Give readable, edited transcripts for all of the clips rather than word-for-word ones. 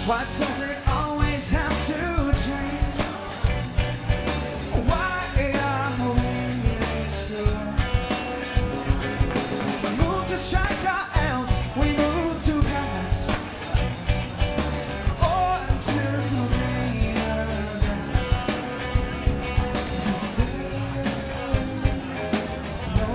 Why does it always have to change? Why are we so? We move to strike or else we move to pass, or to greater ground. No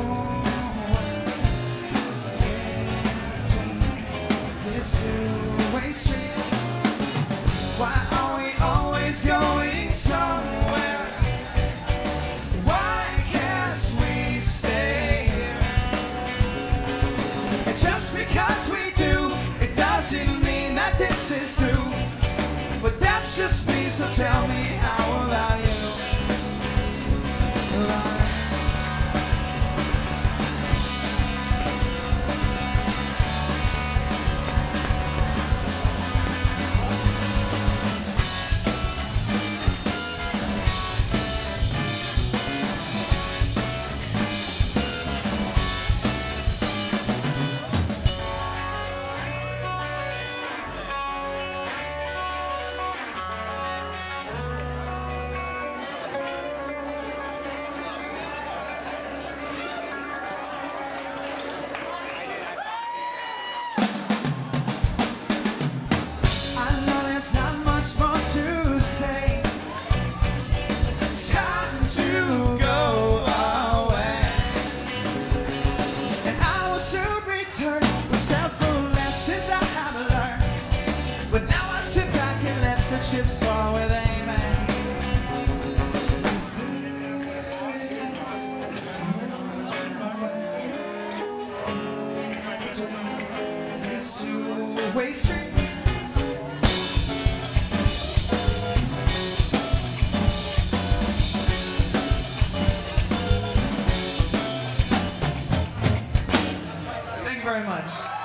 this two-way street. Why are we always going somewhere? Why can't we stay here? And just because we do, it doesn't mean that this is true. But that's just me, so tell me, how about you? Chips fall with amen. This two-way street. Thank you very much.